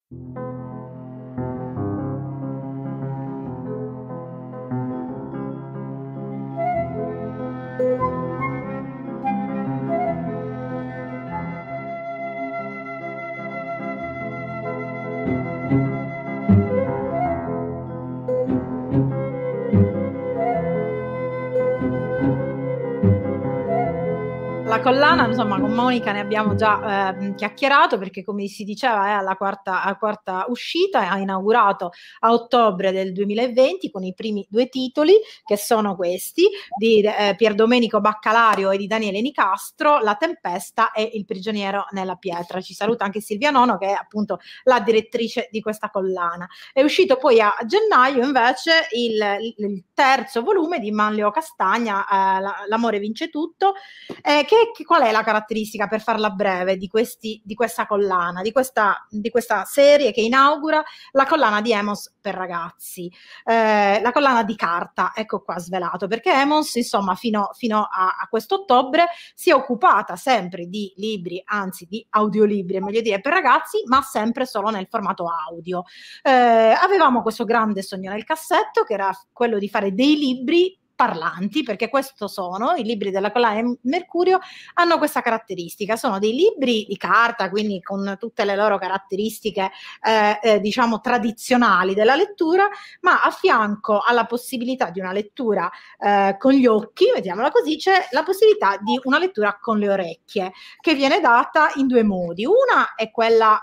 La collana, insomma, con Monica ne abbiamo già chiacchierato, perché come si diceva è alla quarta uscita, ha inaugurato a ottobre del 2020 con i primi 2 titoli, che sono questi, di Pierdomenico Baccalario e di Daniele Nicastro, La Tempesta e Il prigioniero nella pietra. Ci saluta anche Silvia Nono, che è appunto la direttrice di questa collana. È uscito poi a gennaio invece il terzo volume di Manlio Castagna, L'amore vince tutto, qual è la caratteristica, per farla breve, di questa collana, di questa serie che inaugura la collana di Emos per ragazzi, la collana di carta, ecco qua svelato, perché Emos, insomma, fino a questo ottobre si è occupata sempre di libri, anzi di audiolibri, è meglio dire, per ragazzi, ma sempre solo nel formato audio. Avevamo questo grande sogno nel cassetto, che era quello di fare dei libri parlanti, perché questo sono i libri della collana Mercurio, hanno questa caratteristica, sono dei libri di carta, quindi con tutte le loro caratteristiche diciamo tradizionali della lettura, ma a fianco alla possibilità di una lettura con gli occhi, mettiamola così, c'è la possibilità di una lettura con le orecchie, che viene data in 2 modi. Una è quella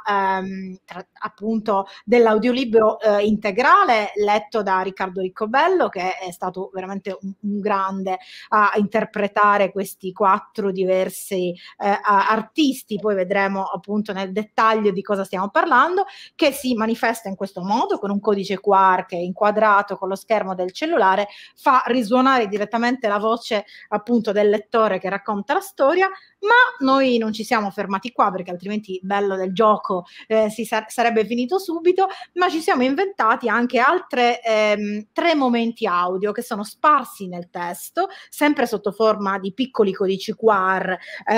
appunto dell'audiolibro integrale letto da Riccardo Riccobello, che è stato veramente un grande a interpretare questi 4 diversi artisti. Poi vedremo appunto nel dettaglio di cosa stiamo parlando, che si manifesta in questo modo, con un codice QR che è inquadrato con lo schermo del cellulare, fa risuonare direttamente la voce appunto del lettore che racconta la storia. Ma noi non ci siamo fermati qua, perché altrimenti il bello del gioco sarebbe finito subito, ma ci siamo inventati anche altre 3 momenti audio che sono sparsi nel testo, sempre sotto forma di piccoli codici QR,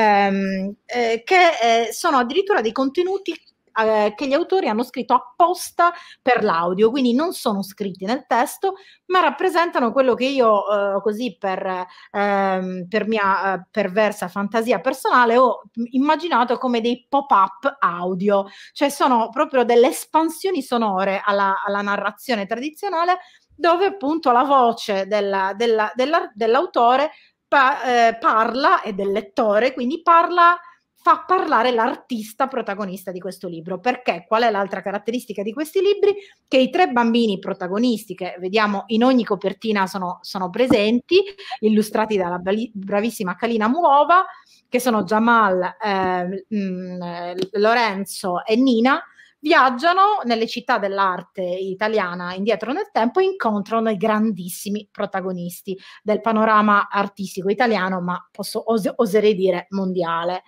che sono addirittura dei contenuti che gli autori hanno scritto apposta per l'audio, quindi non sono scritti nel testo, ma rappresentano quello che io così per mia perversa fantasia personale ho immaginato come dei pop-up audio, cioè sono proprio delle espansioni sonore alla narrazione tradizionale, dove appunto la voce dell'autore parla, e del lettore, quindi fa parlare l'artista protagonista di questo libro. Perché? Qual è l'altra caratteristica di questi libri? Che i 3 bambini protagonisti, che vediamo in ogni copertina, sono presenti, illustrati dalla bravissima Kalina Muova, che sono Jamal, Lorenzo e Nina, viaggiano nelle città dell'arte italiana indietro nel tempo e incontrano i grandissimi protagonisti del panorama artistico italiano, ma oserei dire mondiale.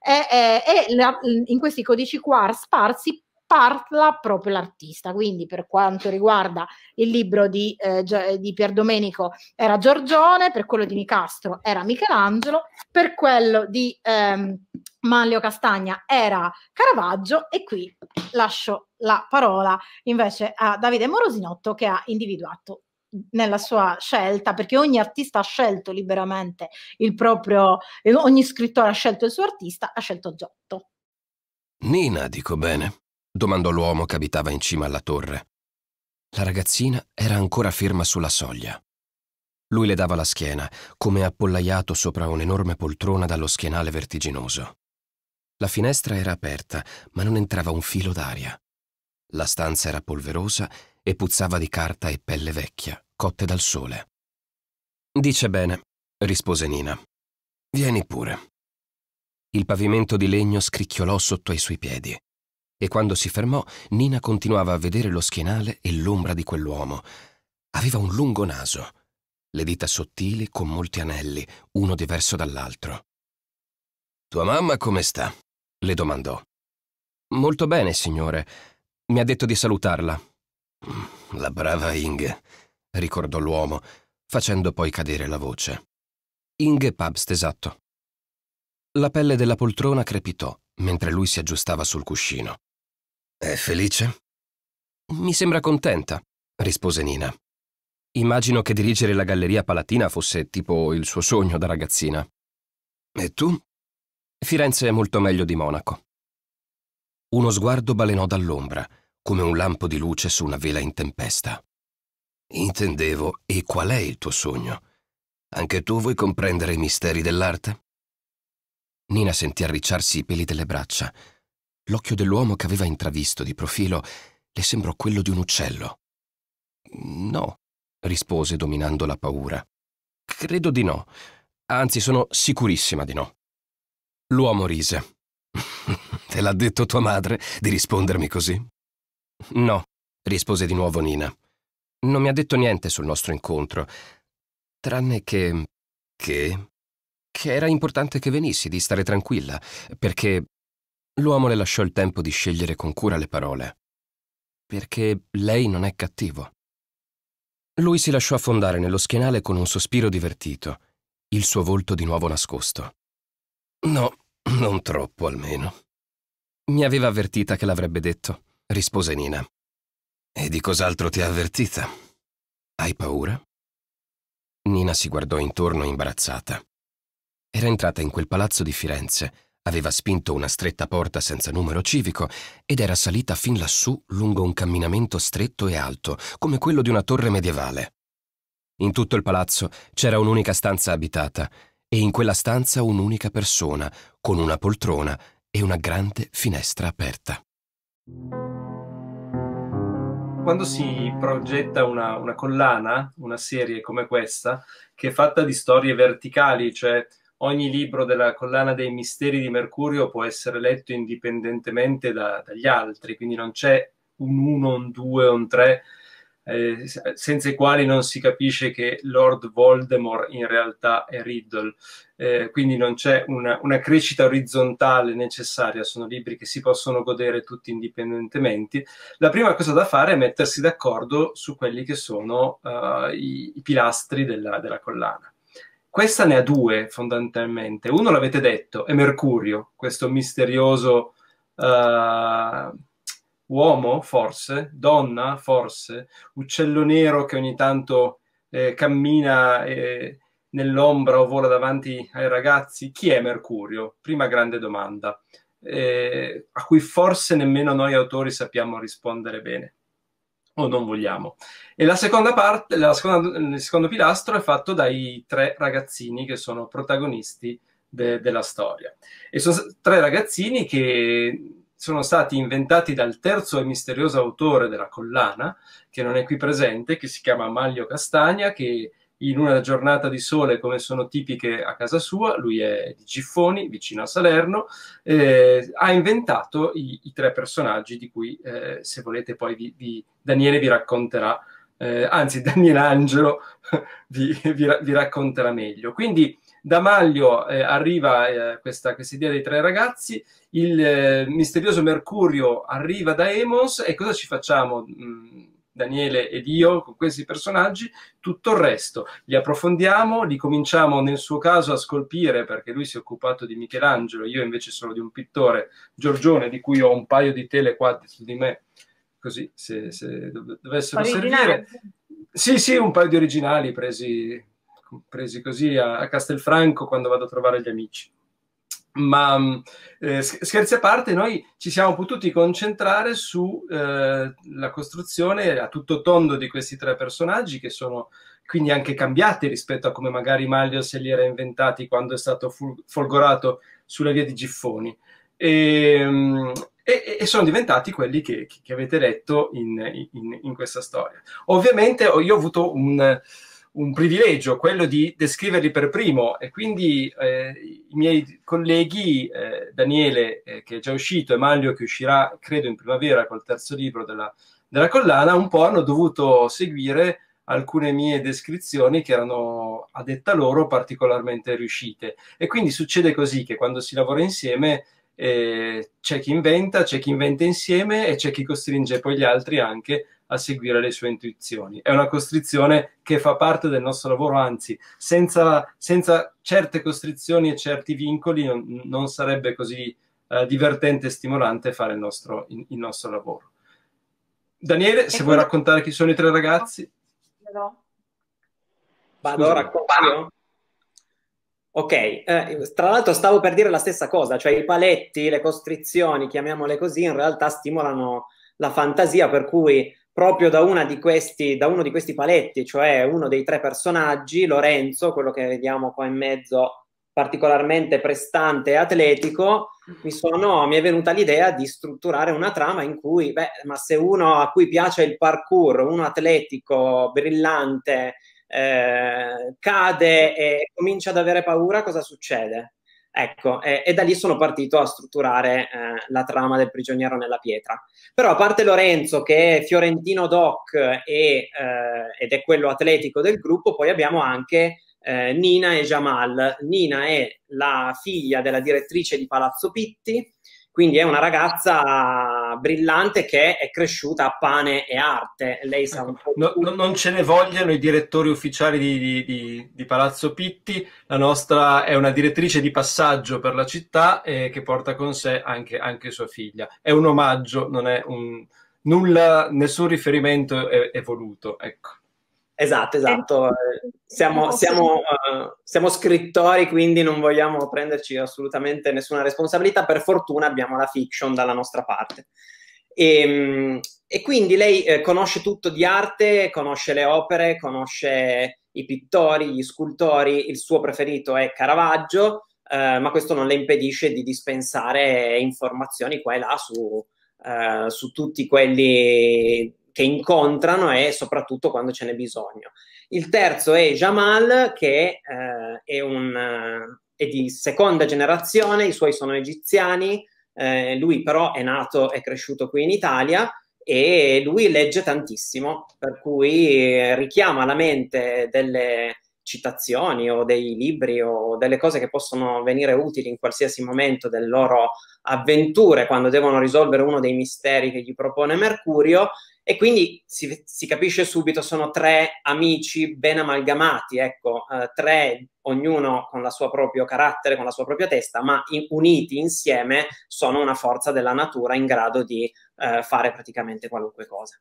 In questi codici QR sparsi parla proprio l'artista, quindi per quanto riguarda il libro di Pierdomenico era Giorgione, per quello di Nicastro era Michelangelo, per quello di Manlio Castagna era Caravaggio, e qui lascio la parola invece a Davide Morosinotto, che ha individuato nella sua scelta, perché ogni artista ha scelto liberamente ogni scrittore ha scelto il suo artista, ha scelto Giotto. Nina, dico bene? Domandò l'uomo che abitava in cima alla torre. La ragazzina era ancora ferma sulla soglia. Lui le dava la schiena, come appollaiato sopra un'enorme poltrona dallo schienale vertiginoso. La finestra era aperta, ma non entrava un filo d'aria. La stanza era polverosa e puzzava di carta e pelle vecchia, cotte dal sole. «Dice bene», rispose Nina. «Vieni pure». Il pavimento di legno scricchiolò sotto ai suoi piedi, e quando si fermò, Nina continuava a vedere lo schienale e l'ombra di quell'uomo. Aveva un lungo naso, le dita sottili con molti anelli, uno diverso dall'altro. «Tua mamma come sta?» le domandò. «Molto bene, signore. Mi ha detto di salutarla». «La brava Inge», ricordò l'uomo, facendo poi cadere la voce. «Inge Pabst, esatto». La pelle della poltrona crepitò mentre lui si aggiustava sul cuscino. È felice? Mi sembra contenta, rispose Nina. Immagino che dirigere la Galleria Palatina fosse tipo il suo sogno da ragazzina. E tu? Firenze è molto meglio di Monaco. Uno sguardo balenò dall'ombra, come un lampo di luce su una vela in tempesta. Intendevo, e qual è il tuo sogno? Anche tu vuoi comprendere i misteri dell'arte? Nina sentì arricciarsi i peli delle braccia. L'occhio dell'uomo che aveva intravisto di profilo le sembrò quello di un uccello. No, rispose dominando la paura. Credo di no. Anzi, sono sicurissima di no. L'uomo rise. Te l'ha detto tua madre di rispondermi così? No, rispose di nuovo Nina. Non mi ha detto niente sul nostro incontro, tranne che era importante che venissi, di stare tranquilla, perché l'uomo le lasciò il tempo di scegliere con cura le parole. Perché lei non è cattivo. Lui si lasciò affondare nello schienale con un sospiro divertito, il suo volto di nuovo nascosto. No, non troppo almeno. Mi aveva avvertita che l'avrebbe detto, rispose Nina. E di cos'altro ti ha avvertita? Hai paura? Nina si guardò intorno imbarazzata. Era entrata in quel palazzo di Firenze, aveva spinto una stretta porta senza numero civico ed era salita fin lassù lungo un camminamento stretto e alto, come quello di una torre medievale. In tutto il palazzo c'era un'unica stanza abitata e in quella stanza un'unica persona, con una poltrona e una grande finestra aperta. Quando si progetta una collana, una serie come questa, che è fatta di storie verticali, cioè ogni libro della collana dei misteri di Mercurio può essere letto indipendentemente dagli altri, quindi non c'è un 1, un 2, un 3, senza i quali non si capisce che Lord Voldemort in realtà è Riddle. Quindi non c'è una crescita orizzontale necessaria, sono libri che si possono godere tutti indipendentemente. La prima cosa da fare è mettersi d'accordo su quelli che sono i pilastri della collana. Questa ne ha due fondamentalmente. Uno l'avete detto, è Mercurio, questo misterioso uomo, forse, donna, forse, uccello nero che ogni tanto cammina nell'ombra o vola davanti ai ragazzi. Chi è Mercurio? Prima grande domanda, a cui forse nemmeno noi autori sappiamo rispondere bene, o non vogliamo. E la seconda parte, il secondo pilastro è fatto dai tre ragazzini che sono protagonisti della storia. E sono tre ragazzini che sono stati inventati dal terzo e misterioso autore della collana, che non è qui presente, che si chiama Manlio Castagna, che in una giornata di sole, come sono tipiche a casa sua, lui è di Giffoni, vicino a Salerno, ha inventato i tre personaggi di cui, se volete, poi Daniele vi racconterà, anzi Daniele Angelo vi racconterà meglio. Quindi da Manlio arriva questa idea dei tre ragazzi, il misterioso Mercurio arriva da Emos, e cosa ci facciamo, Daniele ed io, con questi personaggi? Tutto il resto li approfondiamo, li cominciamo nel suo caso a scolpire, perché lui si è occupato di Michelangelo, io invece sono di un pittore, Giorgione, di cui ho un paio di tele qua su di me, così se dovessero servire. Sì, un paio di originali presi così a Castelfranco quando vado a trovare gli amici. Ma scherzi a parte, noi ci siamo potuti concentrare sulla costruzione a tutto tondo di questi tre personaggi, che sono quindi anche cambiati rispetto a come magari Manlio se li era inventati quando è stato folgorato sulla via di Giffoni, e sono diventati quelli che avete letto in questa storia. Ovviamente io ho avuto un privilegio, quello di descriverli per primo, e quindi i miei colleghi, Daniele, che è già uscito, e Manlio, che uscirà credo in primavera col terzo libro della collana, un po' hanno dovuto seguire alcune mie descrizioni che erano, a detta loro, particolarmente riuscite. E quindi succede così, che quando si lavora insieme c'è chi inventa insieme, e c'è chi costringe poi gli altri anche a seguire le sue intuizioni. È una costrizione che fa parte del nostro lavoro, anzi, senza certe costrizioni e certi vincoli non sarebbe così divertente e stimolante fare il nostro lavoro. Daniele, se vuoi raccontare chi sono i tre ragazzi. Vado, racconto io? Ok, tra l'altro stavo per dire la stessa cosa, cioè i paletti, le costrizioni, chiamiamole così, in realtà stimolano la fantasia, per cui proprio da uno di questi paletti, cioè uno dei tre personaggi, Lorenzo, quello che vediamo qua in mezzo, particolarmente prestante e atletico, mi è venuta l'idea di strutturare una trama in cui, ma se uno a cui piace il parkour, uno atletico, brillante, cade e comincia ad avere paura, cosa succede? Ecco, e da lì sono partito a strutturare la trama del prigioniero nella pietra. Però a parte Lorenzo, che è fiorentino doc ed è quello atletico del gruppo, poi abbiamo anche Nina e Jamal. Nina è la figlia della direttrice di Palazzo Pitti, quindi è una ragazza brillante che è cresciuta a pane e arte. Lei sa un po'. Non ce ne vogliono i direttori ufficiali di Palazzo Pitti. La nostra è una direttrice di passaggio per la città che porta con sé anche sua figlia. È un omaggio, non è nessun riferimento è voluto, ecco. Esatto. Siamo scrittori, quindi non vogliamo prenderci assolutamente nessuna responsabilità. Per fortuna abbiamo la fiction dalla nostra parte. E quindi lei conosce tutto di arte, conosce le opere, conosce i pittori, gli scultori. Il suo preferito è Caravaggio, ma questo non le impedisce di dispensare informazioni qua e là su tutti quelli che incontrano e soprattutto quando ce n'è bisogno. Il terzo è Jamal, che è di seconda generazione, i suoi sono egiziani, lui però è nato e cresciuto qui in Italia e lui legge tantissimo, per cui richiama alla mente delle citazioni o dei libri o delle cose che possono venire utili in qualsiasi momento delle loro avventure quando devono risolvere uno dei misteri che gli propone Mercurio. E quindi si capisce subito, sono tre amici ben amalgamati, ecco, tre, ognuno con il suo proprio carattere, con la sua propria testa, ma uniti insieme sono una forza della natura in grado di fare praticamente qualunque cosa.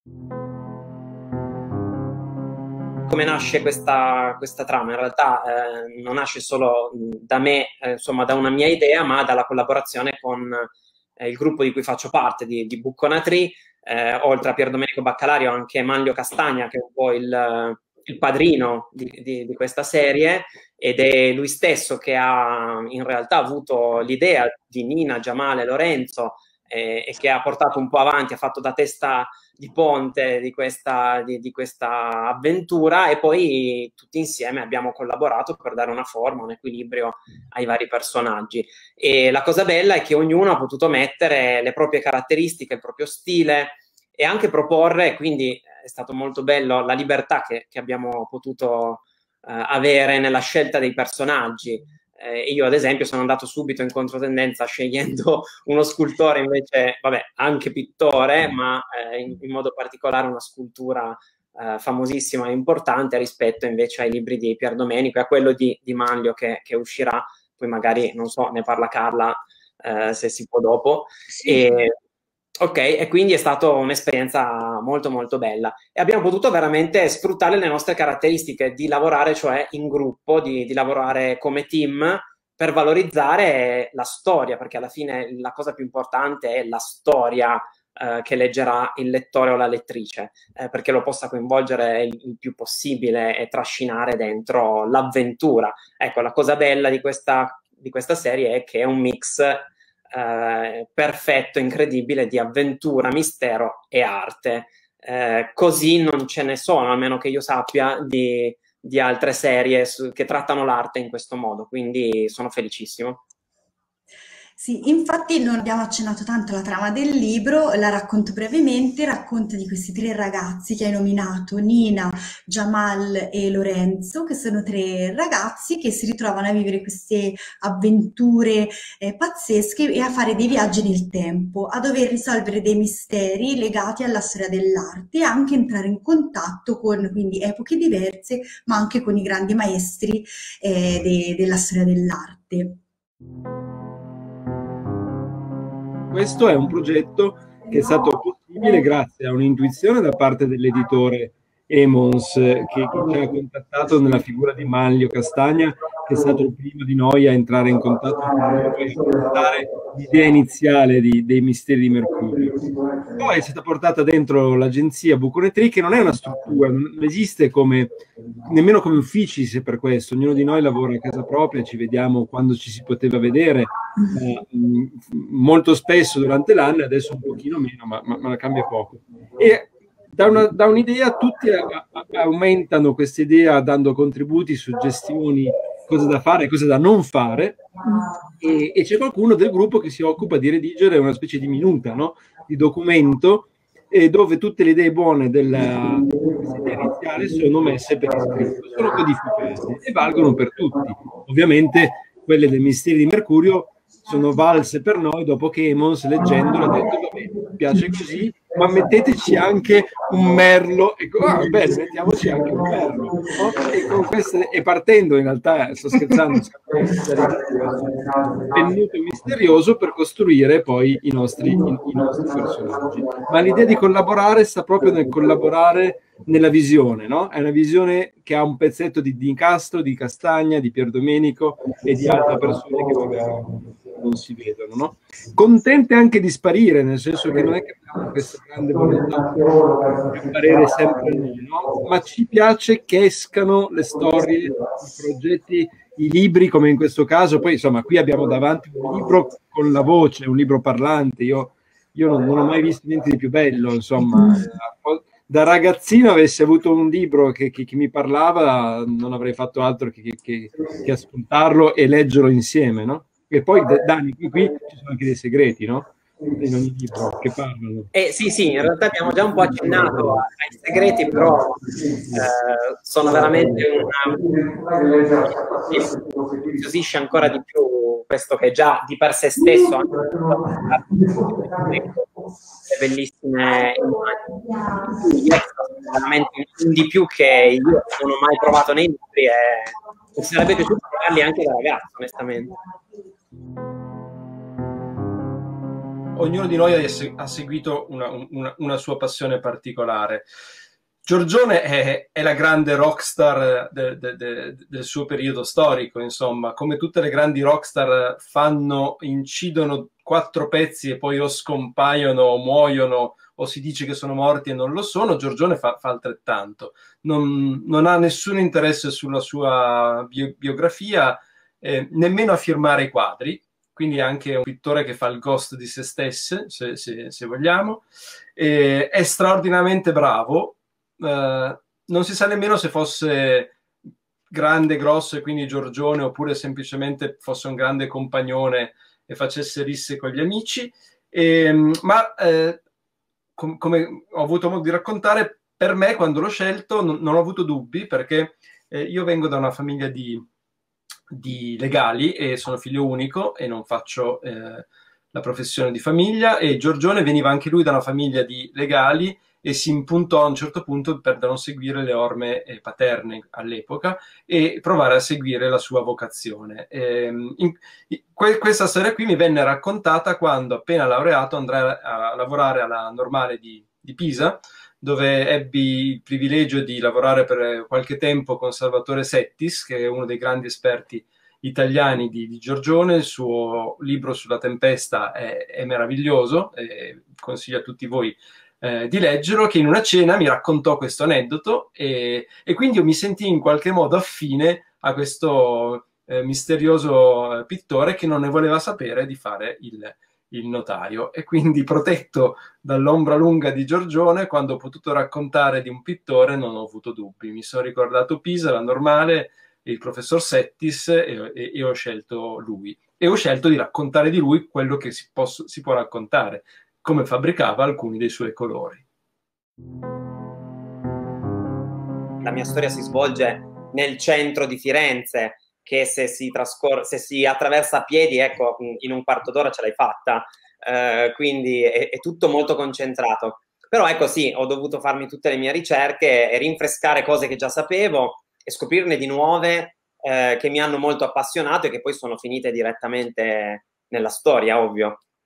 Come nasce questa trama? In realtà non nasce solo da me, insomma, da una mia idea, ma dalla collaborazione con il gruppo di cui faccio parte, di Bucconatri. Oltre a Pier Domenico Baccalario, anche Manlio Castagna, che è un po' il padrino di questa serie, ed è lui stesso che ha in realtà avuto l'idea di Nina, Jamal e Lorenzo e che ha portato un po' avanti, ha fatto da testa di ponte di questa avventura, e poi tutti insieme abbiamo collaborato per dare una forma, un equilibrio ai vari personaggi. E la cosa bella è che ognuno ha potuto mettere le proprie caratteristiche, il proprio stile e anche proporre, quindi è stato molto bello la libertà che abbiamo potuto avere nella scelta dei personaggi. Io ad esempio sono andato subito in controtendenza scegliendo uno scultore invece, vabbè, anche pittore, ma in modo particolare una scultura famosissima e importante rispetto invece ai libri di Pier Domenico e a quello di Manlio che uscirà, poi magari, non so, ne parla Carla se si può dopo. Sì. Ok, e quindi è stata un'esperienza molto molto bella e abbiamo potuto veramente sfruttare le nostre caratteristiche di lavorare, cioè in gruppo, di lavorare come team per valorizzare la storia, perché alla fine la cosa più importante è la storia che leggerà il lettore o la lettrice, perché lo possa coinvolgere il più possibile e trascinare dentro l'avventura. Ecco, la cosa bella di questa serie è che è un mix perfetto, incredibile, di avventura, mistero e arte. Così non ce ne sono, almeno che io sappia, di altre serie che trattano l'arte in questo modo, quindi sono felicissimo. Sì, infatti non abbiamo accennato tanto alla trama del libro, la racconto brevemente, racconta di questi tre ragazzi che hai nominato, Nina, Jamal e Lorenzo, che sono tre ragazzi che si ritrovano a vivere queste avventure pazzesche e a fare dei viaggi nel tempo, a dover risolvere dei misteri legati alla storia dell'arte e anche entrare in contatto con quindi epoche diverse, ma anche con i grandi maestri della storia dell'arte. Questo è un progetto che è stato possibile grazie a un'intuizione da parte dell'editore Emons, che ci ha contattato nella figura di Manlio Castagna, che è stato il primo di noi a entrare in contatto con noi e a portare l'idea iniziale dei Misteri di Mercurio. Poi è stata portata dentro l'agenzia Buconetri, che non è una struttura, non esiste nemmeno come uffici, se per questo. Ognuno di noi lavora a casa propria, ci vediamo quando ci si poteva vedere, molto spesso durante l'anno, adesso un pochino meno, ma la cambia poco. E da un'idea tutti aumentano questa idea dando contributi, suggestioni, cose da fare, cose da non fare, e c'è qualcuno del gruppo che si occupa di redigere una specie di minuta, no? Di documento, dove tutte le idee buone dell'idea iniziale sono messe per iscritto, sono codificate e valgono per tutti. Ovviamente quelle del Misteri di Mercurio sono valse per noi dopo che Emons, leggendolo, ha detto vabbè, mi piace così, ma metteteci anche un merlo, e bene, mettiamoci anche un merlo, no? E con queste, e partendo, in realtà sto scherzando, pennuto misterioso per costruire poi i nostri personaggi. Ma l'idea di collaborare sta proprio nel collaborare nella visione, no? È una visione che ha un pezzetto di Nicastro, di Castagna, di Pierdomenico e di altre persone che magari non si vedono, no? Contente anche di sparire, nel senso che non è che abbiamo questa grande volontà di apparire sempre noi, no? Ma ci piace che escano le storie, i progetti, i libri, come in questo caso. Poi insomma qui abbiamo davanti un libro con la voce, un libro parlante. Io non ho mai visto niente di più bello, insomma. Da ragazzino avessi avuto un libro che mi parlava, non avrei fatto altro che ascoltarlo e leggerlo insieme, no? E poi, Dani, qui ci sono anche dei segreti, no? In ogni libro che parlano. Sì, in realtà abbiamo già un po' accennato ai segreti, però sono veramente incuriosisce ancora di più questo che già di per sé stesso anche le bellissime immagini. Veramente di più che io non ho mai provato nei libri e mi sarebbe piaciuto provarli anche da ragazzo, onestamente. Ognuno di noi ha seguito una sua passione particolare. Giorgione è la grande rockstar del suo periodo storico, insomma, come tutte le grandi rockstar incidono 4 pezzi e poi o scompaiono o muoiono o si dice che sono morti e non lo sono. Giorgione fa altrettanto. Non ha nessun interesse sulla sua biografia, nemmeno a firmare i quadri. Quindi è anche un pittore che fa il ghost di se stesso, se vogliamo. È straordinariamente bravo. Non si sa nemmeno se fosse grande, grosso e quindi Giorgione, oppure semplicemente fosse un grande compagnone e facesse risse con gli amici. Ma come ho avuto modo di raccontare, per me quando l'ho scelto non ho avuto dubbi, perché io vengo da una famiglia di legali e sono figlio unico e non faccio la professione di famiglia, e Giorgione veniva anche lui da una famiglia di legali e si impuntò a un certo punto per non seguire le orme paterne all'epoca e provare a seguire la sua vocazione. Questa storia qui mi venne raccontata quando, appena laureato, andrai a lavorare alla Normale di Pisa, dove ebbi il privilegio di lavorare per qualche tempo con Salvatore Settis, che è uno dei grandi esperti italiani di Giorgione. Il suo libro sulla tempesta è meraviglioso, consiglio a tutti voi di leggerlo, che in una cena mi raccontò questo aneddoto e quindi io mi sentii in qualche modo affine a questo misterioso pittore che non ne voleva sapere di fare il notaio, e quindi, protetto dall'ombra lunga di Giorgione, quando ho potuto raccontare di un pittore non ho avuto dubbi. Mi sono ricordato Pisa, la Normale, il professor Settis e ho scelto lui, e ho scelto di raccontare di lui quello che si può raccontare, come fabbricava alcuni dei suoi colori. La mia storia si svolge nel centro di Firenze, che se si attraversa a piedi, ecco, in un quarto d'ora ce l'hai fatta, quindi è tutto molto concentrato. Però ecco, sì, ho dovuto farmi tutte le mie ricerche e rinfrescare cose che già sapevo e scoprirne di nuove che mi hanno molto appassionato e che poi sono finite direttamente nella storia, ovvio.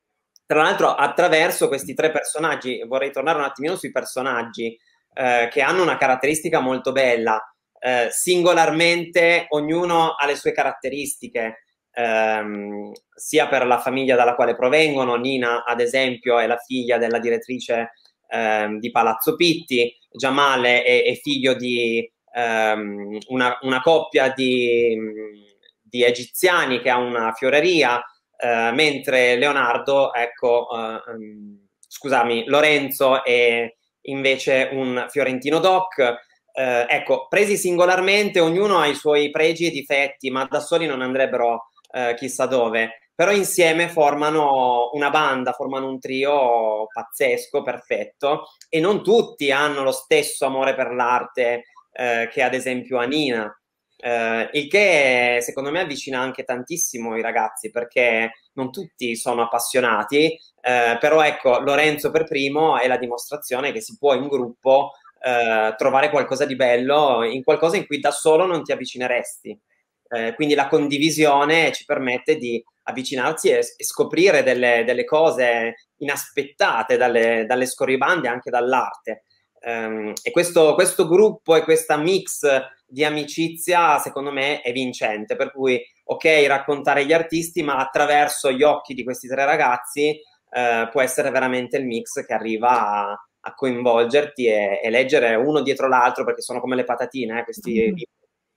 Tra l'altro attraverso questi 3 personaggi, vorrei tornare un attimino sui personaggi che hanno una caratteristica molto bella, singolarmente ognuno ha le sue caratteristiche, sia per la famiglia dalla quale provengono. Nina, ad esempio, è la figlia della direttrice di Palazzo Pitti, Jamal è figlio di una coppia di egiziani che ha una fioreria, mentre Leonardo, ecco, scusami, Lorenzo è invece un fiorentino doc. Ecco, presi singolarmente ognuno ha i suoi pregi e difetti, ma da soli non andrebbero chissà dove, però insieme formano una banda, formano un trio pazzesco, perfetto, e non tutti hanno lo stesso amore per l'arte che ad esempio ha Nina. Il che secondo me avvicina anche tantissimo i ragazzi, perché non tutti sono appassionati, però ecco, Lorenzo per primo è la dimostrazione che si può in gruppo trovare qualcosa di bello, in qualcosa in cui da solo non ti avvicineresti. Quindi la condivisione ci permette di avvicinarsi e scoprire delle cose inaspettate dalle scorribande, anche dall'arte. E questo gruppo e questa mix di amicizia secondo me è vincente, per cui ok raccontare gli artisti, ma attraverso gli occhi di questi 3 ragazzi può essere veramente il mix che arriva a coinvolgerti e leggere uno dietro l'altro, perché sono come le patatine, questi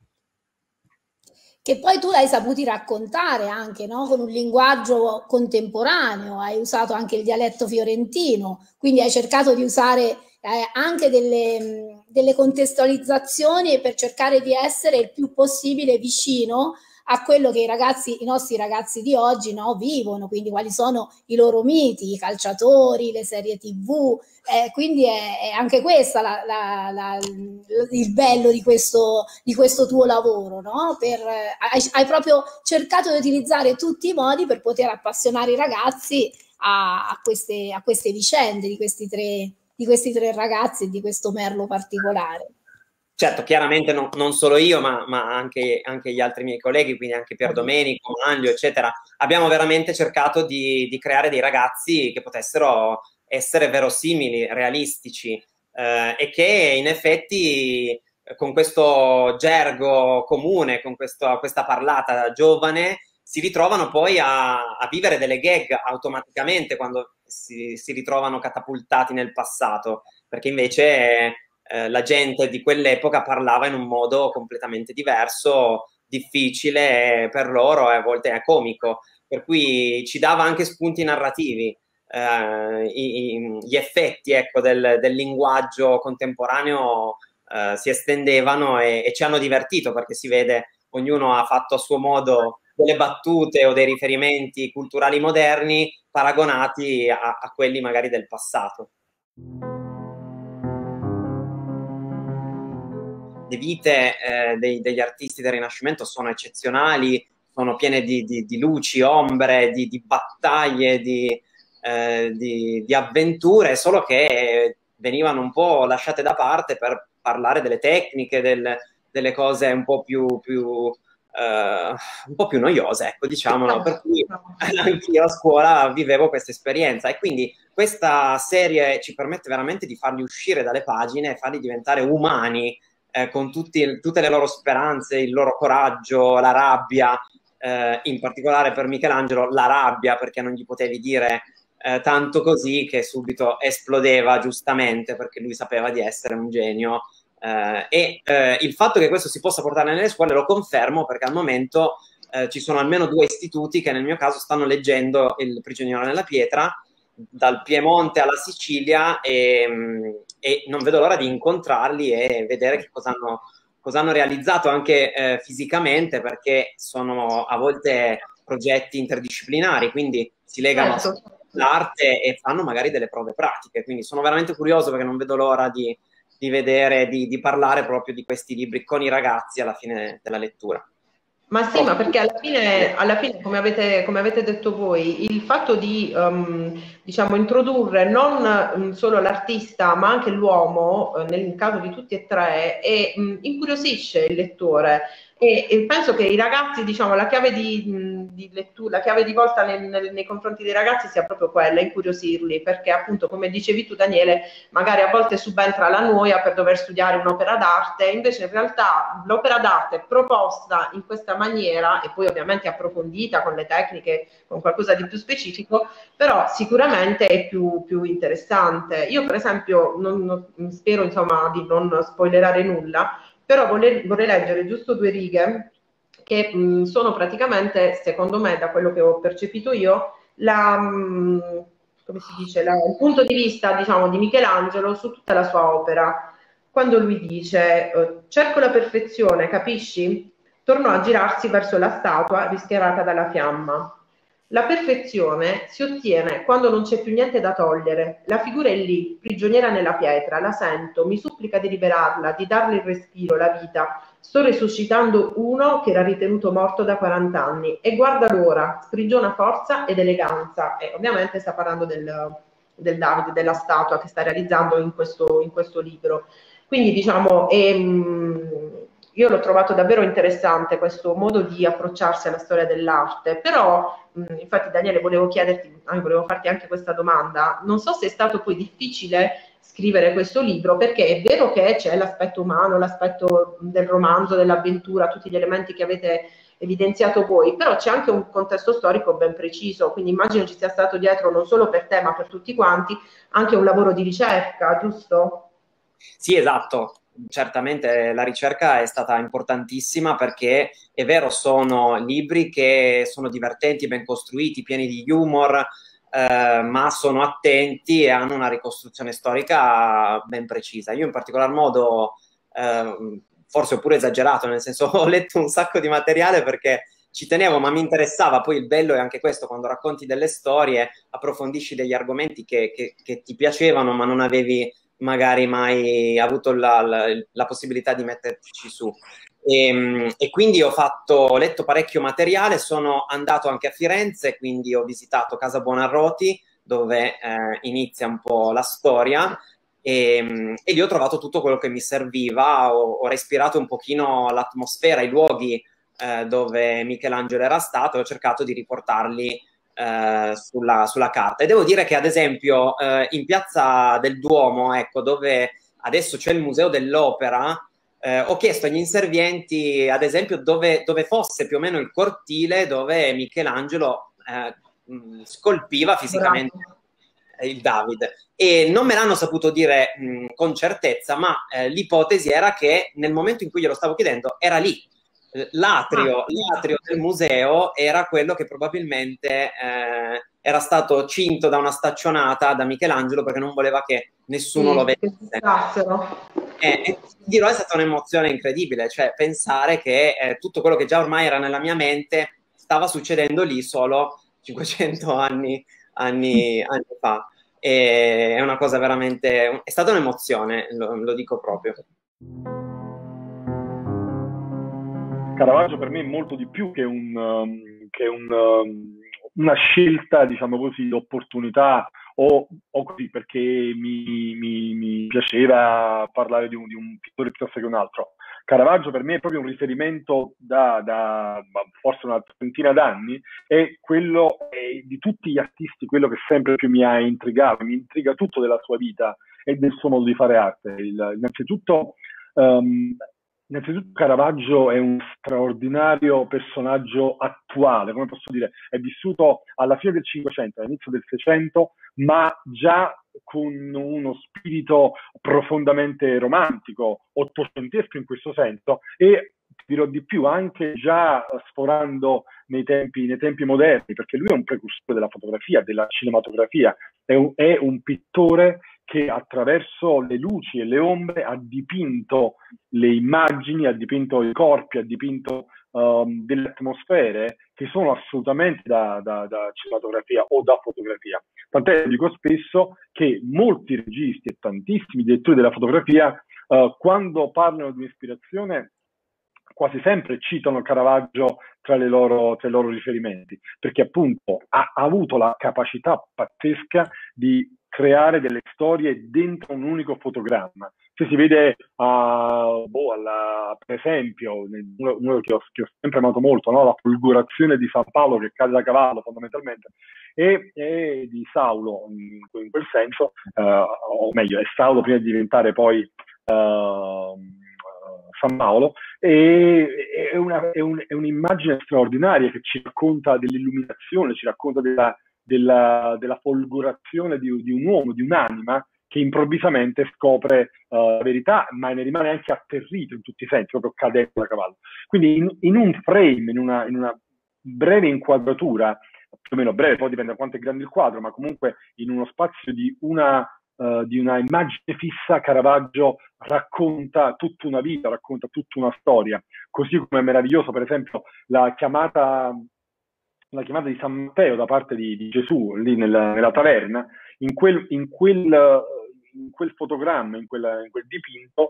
che poi tu l'hai saputi raccontare anche, no? Con un linguaggio contemporaneo, hai usato anche il dialetto fiorentino, quindi hai cercato di usare anche delle contestualizzazioni per cercare di essere il più possibile vicino a quello che i nostri ragazzi di oggi, no, vivono, quindi quali sono i loro miti, i calciatori, le serie TV, quindi è anche questa il bello di questo tuo lavoro, no? Hai proprio cercato di utilizzare tutti i modi per poter appassionare i ragazzi a queste vicende di questi tre ragazzi e di questo merlo particolare. Certo, chiaramente non solo io, ma anche gli altri miei colleghi, quindi anche Pier Domenico, Manlio, eccetera. Abbiamo veramente cercato di creare dei ragazzi che potessero essere verosimili, realistici, e che in effetti con questo gergo comune, con questa parlata giovane, si ritrovano poi a vivere delle gag automaticamente quando si ritrovano catapultati nel passato, perché invece la gente di quell'epoca parlava in un modo completamente diverso, difficile per loro e a volte è comico, per cui ci dava anche spunti narrativi. Gli effetti, ecco, del linguaggio contemporaneo si estendevano e ci hanno divertito, perché si vede, ognuno ha fatto a suo modo delle battute o dei riferimenti culturali moderni paragonati a quelli magari del passato. Le vite degli artisti del Rinascimento sono eccezionali, sono piene di luci, ombre, di battaglie, di avventure, solo che venivano un po' lasciate da parte per parlare delle tecniche, delle cose un po' più noiose, ecco, diciamolo, per cui anch'io a scuola vivevo questa esperienza e quindi questa serie ci permette veramente di farli uscire dalle pagine e farli diventare umani, con tutte le loro speranze, il loro coraggio, la rabbia, in particolare per Michelangelo la rabbia, perché non gli potevi dire tanto così che subito esplodeva, giustamente, perché lui sapeva di essere un genio. Il fatto che questo si possa portare nelle scuole lo confermo, perché al momento ci sono almeno 2 istituti che nel mio caso stanno leggendo Il prigioniero nella pietra, dal Piemonte alla Sicilia, e non vedo l'ora di incontrarli e vedere che cosa hanno realizzato anche fisicamente, perché sono a volte progetti interdisciplinari, quindi si legano all'arte e fanno magari delle prove pratiche, quindi sono veramente curioso, perché non vedo l'ora di vedere, di parlare proprio di questi libri con i ragazzi alla fine della lettura. Ma sì, ma perché alla fine come avete detto voi, il fatto di diciamo, introdurre non solo l'artista ma anche l'uomo, nel caso di tutti e tre, e incuriosisce il lettore. E penso che i ragazzi, diciamo, la chiave di lettura, la chiave di volta nei confronti dei ragazzi sia proprio quella, incuriosirli, perché appunto, come dicevi tu Daniele, magari a volte subentra la noia per dover studiare un'opera d'arte, invece in realtà l'opera d'arte proposta in questa maniera, e poi ovviamente approfondita con le tecniche, con qualcosa di più specifico, però sicuramente è più interessante. Io per esempio, spero insomma di non spoilerare nulla, però vorrei leggere giusto 2 righe che sono praticamente, secondo me, da quello che ho percepito io, come si dice, il punto di vista, diciamo, di Michelangelo su tutta la sua opera. Quando lui dice cerco la perfezione, capisci? Tornò a girarsi verso la statua rischiarata dalla fiamma. La perfezione si ottiene quando non c'è più niente da togliere. La figura è lì, prigioniera nella pietra, la sento, mi supplica di liberarla, di darle il respiro, la vita. Sto resuscitando uno che era ritenuto morto da 40 anni e guarda l'ora, sprigiona forza ed eleganza. E ovviamente sta parlando del Davide, della statua che sta realizzando in questo libro. Quindi diciamo, io l'ho trovato davvero interessante questo modo di approcciarsi alla storia dell'arte, però infatti Daniele volevo farti anche questa domanda, non so se è stato poi difficile scrivere questo libro, perché è vero che c'è l'aspetto umano, l'aspetto del romanzo, dell'avventura, tutti gli elementi che avete evidenziato voi, però c'è anche un contesto storico ben preciso, quindi immagino ci sia stato dietro, non solo per te ma per tutti quanti, anche un lavoro di ricerca, giusto? Sì, esatto. Certamente la ricerca è stata importantissima, perché è vero, sono libri che sono divertenti, ben costruiti, pieni di humor, ma sono attenti e hanno una ricostruzione storica ben precisa. Io in particolar modo, forse ho pure esagerato, nel senso ho letto un sacco di materiale perché ci tenevo, ma mi interessava. Poi il bello è anche questo: quando racconti delle storie, approfondisci degli argomenti che ti piacevano, ma non avevi magari mai avuto la possibilità di metterci su. E quindi ho letto parecchio materiale, sono andato anche a Firenze, quindi ho visitato Casa Buonarroti, dove inizia un po' la storia, e lì ho trovato tutto quello che mi serviva, ho respirato un pochino l'atmosfera, i luoghi dove Michelangelo era stato, e ho cercato di riportarli sulla carta. E devo dire che ad esempio in Piazza del Duomo, ecco, dove adesso c'è il Museo dell'Opera, ho chiesto agli inservienti ad esempio dove fosse più o meno il cortile dove Michelangelo scolpiva fisicamente il Davide, e non me l'hanno saputo dire con certezza, ma l'ipotesi era che nel momento in cui glielo stavo chiedendo era lì. L'atrio del museo era quello che probabilmente era stato cinto da una staccionata da Michelangelo, perché non voleva che nessuno lo vedesse. E dirò, è stata un'emozione incredibile, cioè pensare che tutto quello che già ormai era nella mia mente stava succedendo lì solo 500 anni fa. E è una cosa veramente, è stata un'emozione, lo dico proprio. Caravaggio per me è molto di più che una scelta, diciamo così, d'opportunità o così perché mi piaceva parlare di un pittore piuttosto che un altro. Caravaggio per me è proprio un riferimento da forse una trentina d'anni, è quello di tutti gli artisti, quello che sempre più mi ha intrigato, mi intriga tutto della sua vita e del suo modo di fare arte. Innanzitutto Caravaggio è un straordinario personaggio attuale, come posso dire, è vissuto alla fine del Cinquecento, all'inizio del Seicento, ma già con uno spirito profondamente romantico, ottocentesco in questo senso, e ti dirò di più, anche già sforando nei tempi moderni, perché lui è un precursore della fotografia, della cinematografia, è un pittore che attraverso le luci e le ombre ha dipinto le immagini, ha dipinto i corpi, ha dipinto delle atmosfere che sono assolutamente da cinematografia o da fotografia. Tant'è che dico spesso che molti registi e tantissimi direttori della fotografia, quando parlano di un'ispirazione, quasi sempre citano Caravaggio tra i loro riferimenti, perché appunto ha avuto la capacità pazzesca di creare delle storie dentro un unico fotogramma. Se si vede, per esempio, uno che ho sempre amato molto, no? La folgorazione di San Paolo che cade da cavallo fondamentalmente, e di Saulo in quel senso, o meglio, è Saulo prima di diventare poi San Paolo, è un'immagine straordinaria che ci racconta dell'illuminazione, ci racconta della folgorazione di un uomo, di un'anima che improvvisamente scopre la verità, ma ne rimane anche atterrito in tutti i sensi, proprio cadendo da cavallo. Quindi in un frame, in una breve inquadratura, più o meno breve, poi dipende da quanto è grande il quadro, ma comunque in uno spazio di una immagine fissa, Caravaggio racconta tutta una vita, racconta tutta una storia. Così come è meraviglioso, per esempio, la chiamata di San Matteo da parte di Gesù lì nella taverna. In quel fotogramma, in quel dipinto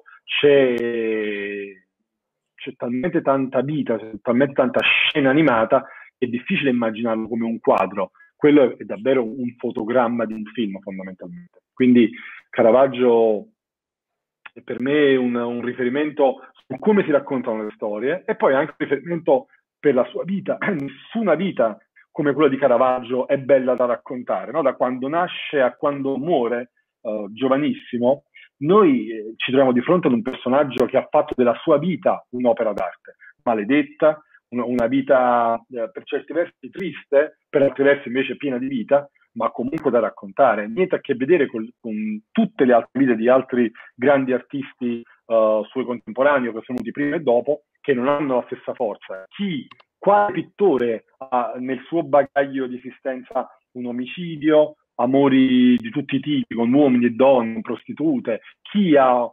c'è talmente tanta vita, c'è talmente tanta scena animata che è difficile immaginarlo come un quadro. Quello è davvero un fotogramma di un film, fondamentalmente. Quindi Caravaggio è per me un riferimento su come si raccontano le storie, e poi anche un riferimento per la sua vita. Nessuna vita come quella di Caravaggio è bella da raccontare, no? Da quando nasce a quando muore, giovanissimo, noi ci troviamo di fronte ad un personaggio che ha fatto della sua vita un'opera d'arte, maledetta, una vita per certi versi triste, per altri versi invece piena di vita, ma comunque da raccontare. Niente a che vedere con tutte le altre vite di altri grandi artisti suoi contemporanei che sono venuti prima e dopo, che non hanno la stessa forza. Quale pittore ha nel suo bagaglio di esistenza un omicidio, amori di tutti i tipi, con uomini e donne, prostitute? Chi ha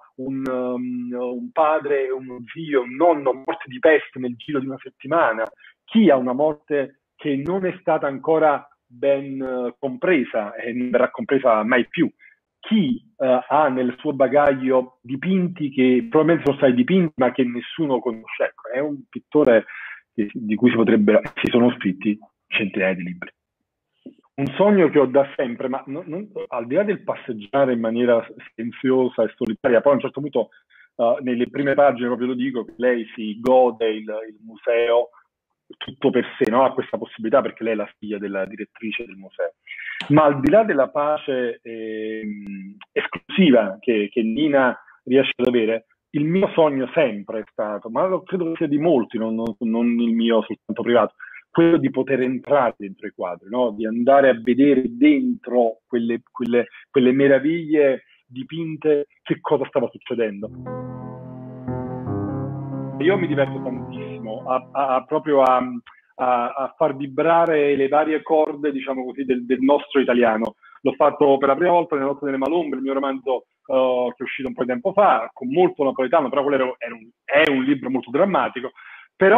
un padre, uno zio, un nonno morti di peste nel giro di una settimana? Chi ha una morte che non è stata ancora ben compresa e non verrà compresa mai più? Chi ha nel suo bagaglio dipinti che probabilmente sono stati dipinti ma che nessuno conosce? Ecco, è un pittore di cui si sono scritti centinaia di libri. Un sogno che ho da sempre, ma al di là del passeggiare in maniera silenziosa e solitaria, poi a un certo punto nelle prime pagine proprio lo dico, che lei si gode il museo tutto per sé, no? Ha questa possibilità perché lei è la figlia della direttrice del museo. Ma al di là della pace esclusiva che Nina riesce ad avere, il mio sogno sempre è stato, ma credo che sia di molti, non il mio soltanto privato, quello di poter entrare dentro i quadri, no? Di andare a vedere dentro quelle meraviglie dipinte che cosa stava succedendo. Io mi diverto tantissimo proprio a far vibrare le varie corde, diciamo così, del nostro italiano. L'ho fatto per la prima volta nella Notte delle Malombre, il mio romanzo che è uscito un po' di tempo fa, con molto napoletano, però quello è un libro molto drammatico. Però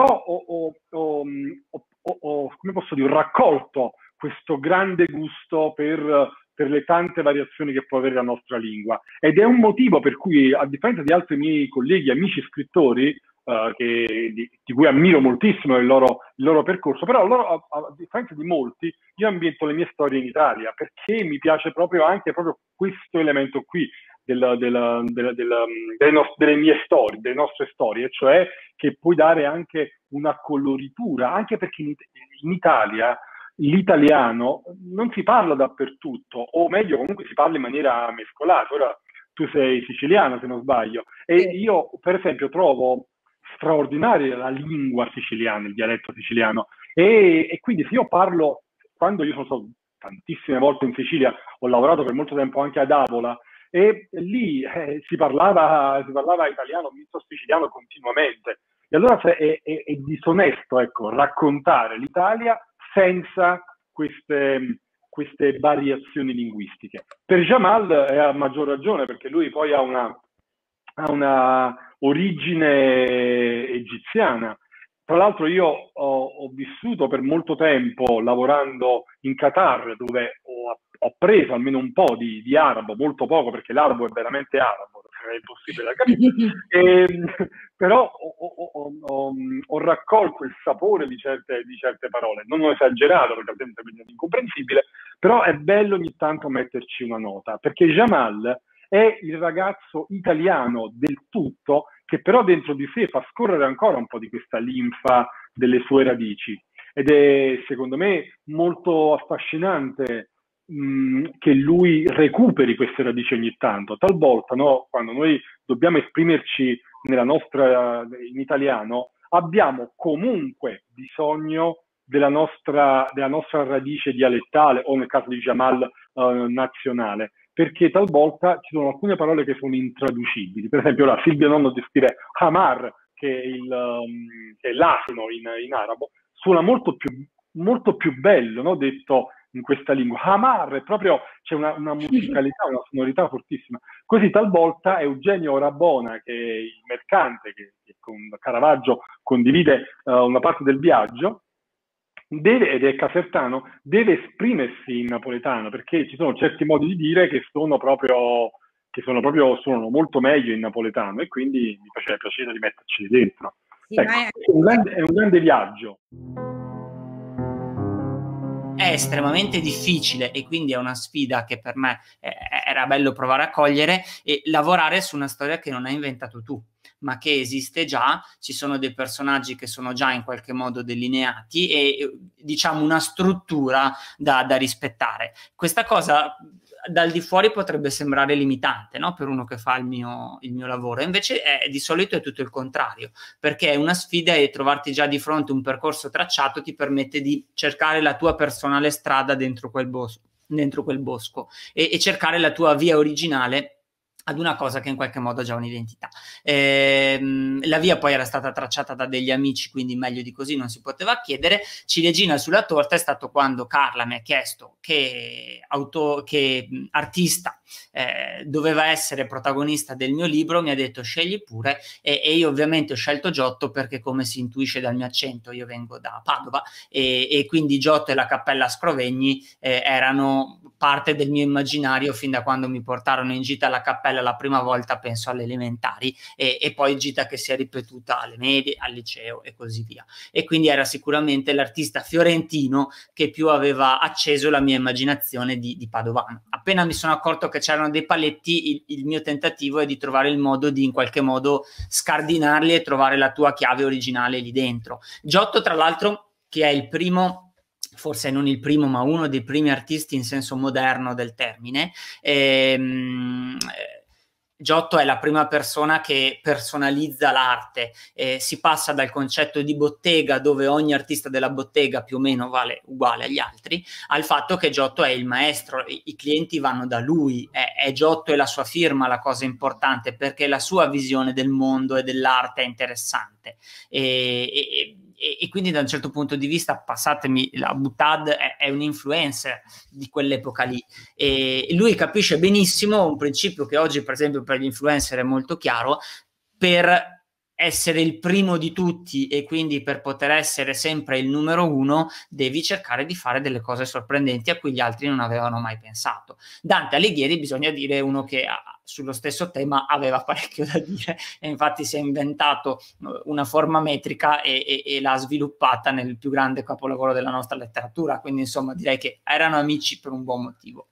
come posso dire, ho raccolto questo grande gusto per le tante variazioni che può avere la nostra lingua, ed è un motivo per cui, a differenza di altri miei colleghi, amici scrittori, di cui ammiro moltissimo il loro percorso, però a differenza di molti, io ambiento le mie storie in Italia, perché mi piace proprio questo elemento qui delle mie storie, delle nostre storie, cioè che puoi dare anche una coloritura, anche perché in Italia l'italiano non si parla dappertutto, o meglio comunque si parla in maniera mescolata. Ora tu sei siciliano, se non sbaglio, e io per esempio trovo straordinaria la lingua siciliana, il dialetto siciliano, e quindi se io parlo, quando io sono stato tantissime volte in Sicilia, ho lavorato per molto tempo anche ad Avola, e lì si parlava italiano misto siciliano continuamente, e allora è disonesto, ecco, raccontare l'Italia senza queste variazioni linguistiche. Per Jamal è a maggior ragione, perché lui poi ha una origine egiziana. Tra l'altro io ho vissuto per molto tempo lavorando in Qatar, dove ho preso almeno un po' di arabo, molto poco perché l'arabo è veramente arabo, è impossibile da capire. Però ho raccolto il sapore di certe parole, non ho esagerato perché altrimenti è incomprensibile, però è bello ogni tanto metterci una nota, perché Jamal è il ragazzo italiano del tutto che però dentro di sé fa scorrere ancora un po' di questa linfa delle sue radici, ed è secondo me molto affascinante che lui recuperi queste radici ogni tanto. Talvolta, no, quando noi dobbiamo esprimerci in italiano, abbiamo comunque bisogno della nostra radice dialettale, o nel caso di Jamal nazionale, perché talvolta ci sono alcune parole che sono intraducibili. Per esempio, ora Silvia Nonno descrive Hamar, che è l'asino in arabo, suona molto più bello, no? Detto in questa lingua. Hamar, proprio c'è una musicalità, una sonorità fortissima. Così talvolta Eugenio Rabona, che è il mercante che con Caravaggio condivide una parte del viaggio, ed è casertano, deve esprimersi in napoletano, perché ci sono certi modi di dire che suonano molto meglio in napoletano, e quindi mi faceva piacere di metterci dentro. Sì, ecco, è un grande viaggio. È estremamente difficile, e quindi è una sfida che per me era bello provare a cogliere, e lavorare su una storia che non hai inventato tu, ma che esiste già. Ci sono dei personaggi che sono già in qualche modo delineati e diciamo una struttura da rispettare. Questa cosa dal di fuori potrebbe sembrare limitante, no? Per uno che fa il mio lavoro, invece di solito è tutto il contrario, perché è una sfida, e trovarti già di fronte un percorso tracciato ti permette di cercare la tua personale strada dentro quel bosco e cercare la tua via originale ad una cosa che in qualche modo ha già un'identità. La via poi era stata tracciata da degli amici, quindi meglio di così non si poteva chiedere. Ciliegina sulla torta è stato quando Carla mi ha chiesto che artista doveva essere protagonista del mio libro. Mi ha detto scegli pure, e io ovviamente ho scelto Giotto, perché come si intuisce dal mio accento io vengo da Padova, e quindi Giotto e la Cappella Scrovegni erano parte del mio immaginario fin da quando mi portarono in gita alla cappella la prima volta, penso alle elementari, e poi gita che si è ripetuta alle medie, al liceo e così via. E quindi era sicuramente l'artista fiorentino che più aveva acceso la mia immaginazione di padovano. Appena mi sono accorto che c'erano dei paletti, il mio tentativo è di trovare il modo di in qualche modo scardinarli e trovare la tua chiave originale lì dentro. Giotto, tra l'altro, che è il primo, forse non il primo, ma uno dei primi artisti in senso moderno del termine. Giotto è la prima persona che personalizza l'arte. Si passa dal concetto di bottega, dove ogni artista della bottega più o meno vale uguale agli altri, al fatto che Giotto è il maestro, i clienti vanno da lui, è Giotto e la sua firma la cosa importante, perché la sua visione del mondo e dell'arte è interessante. E quindi da un certo punto di vista, passatemi la boutade, è un influencer di quell'epoca lì, e lui capisce benissimo un principio che oggi per esempio per gli influencer è molto chiaro: per essere il primo di tutti e quindi per poter essere sempre il numero uno devi cercare di fare delle cose sorprendenti a cui gli altri non avevano mai pensato. Dante Alighieri, bisogna dire, uno che sullo stesso tema aveva parecchio da dire, e infatti si è inventato una forma metrica e l'ha sviluppata nel più grande capolavoro della nostra letteratura, quindi insomma direi che erano amici per un buon motivo.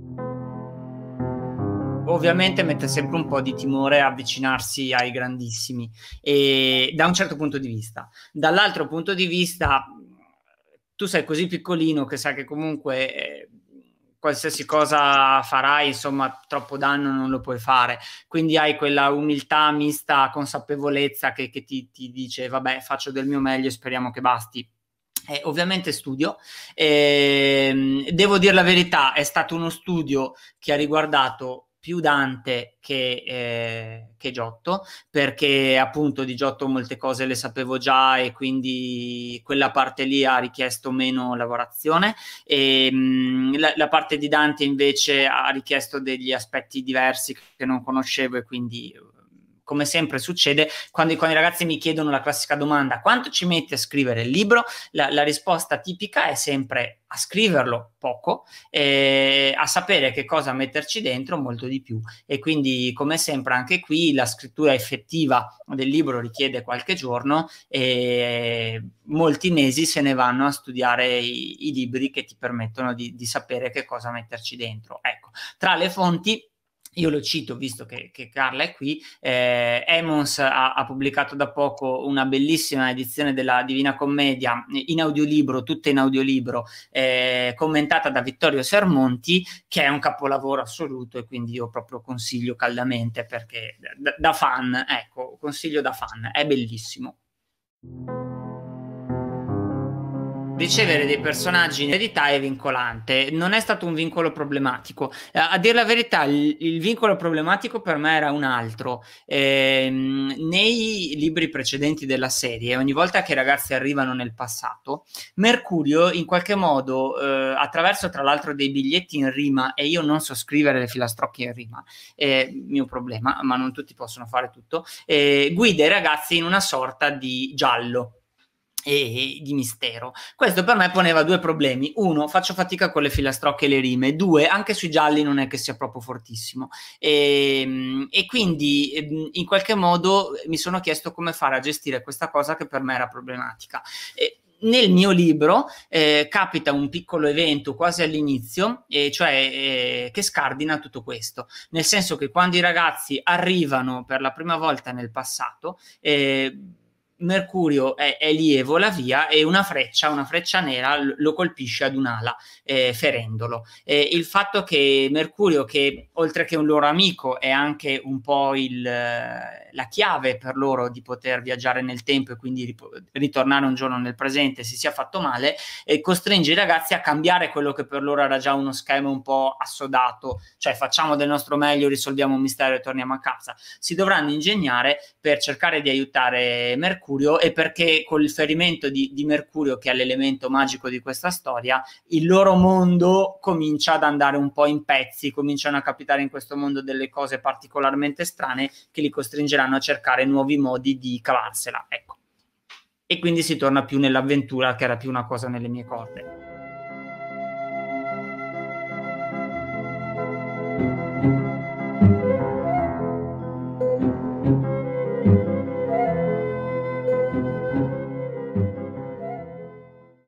Ovviamente mette sempre un po' di timore a avvicinarsi ai grandissimi, e da un certo punto di vista. Dall'altro punto di vista, tu sei così piccolino che sai che comunque qualsiasi cosa farai, insomma, troppo danno non lo puoi fare. Quindi hai quella umiltà mista consapevolezza che ti dice vabbè, faccio del mio meglio e speriamo che basti. Ovviamente studio, devo dire la verità, è stato uno studio che ha riguardato più Dante che Giotto, perché appunto di Giotto molte cose le sapevo già e quindi quella parte lì ha richiesto meno lavorazione, e la parte di Dante invece ha richiesto degli aspetti diversi che non conoscevo, e quindi come sempre succede, quando i ragazzi mi chiedono la classica domanda: quanto ci metti a scrivere il libro? La risposta tipica è sempre: a scriverlo poco, a sapere che cosa metterci dentro molto di più. E quindi, come sempre, anche qui la scrittura effettiva del libro richiede qualche giorno e molti mesi se ne vanno a studiare i libri che ti permettono di sapere che cosa metterci dentro. Ecco, tra le fonti, io lo cito visto che Carla è qui, Emmons ha pubblicato da poco una bellissima edizione della Divina Commedia in audiolibro, tutta in audiolibro, commentata da Vittorio Sermonti, che è un capolavoro assoluto, e quindi io proprio consiglio caldamente, perché da fan, ecco, consiglio da fan, è bellissimo. Ricevere dei personaggi in eredità è vincolante, non è stato un vincolo problematico. A dire la verità, il vincolo problematico per me era un altro. Nei libri precedenti della serie, ogni volta che i ragazzi arrivano nel passato, Mercurio in qualche modo, attraverso tra l'altro dei biglietti in rima, e io non so scrivere le filastrocche in rima, mio problema, ma non tutti possono fare tutto, guida i ragazzi in una sorta di giallo e di mistero. Questo per me poneva due problemi: uno, faccio fatica con le filastrocche e le rime; due, anche sui gialli non è che sia proprio fortissimo, e quindi in qualche modo mi sono chiesto come fare a gestire questa cosa che per me era problematica. Nel mio libro capita un piccolo evento quasi all'inizio, cioè che scardina tutto questo, nel senso che quando i ragazzi arrivano per la prima volta nel passato, Mercurio è lì e vola via, e una freccia nera lo colpisce ad un'ala, ferendolo. Il fatto che Mercurio, che oltre che un loro amico è anche un po' la chiave per loro di poter viaggiare nel tempo e quindi ritornare un giorno nel presente, si sia fatto male, costringe i ragazzi a cambiare quello che per loro era già uno schema un po' assodato, cioè facciamo del nostro meglio, risolviamo un mistero e torniamo a casa. Si dovranno ingegnare per cercare di aiutare Mercurio, e perché col ferimento di Mercurio, che è l'elemento magico di questa storia, il loro mondo comincia ad andare un po' in pezzi, cominciano a capitare in questo mondo delle cose particolarmente strane che li costringeranno a cercare nuovi modi di cavarsela, ecco. E quindi si torna più nell'avventura, che era più una cosa nelle mie corde.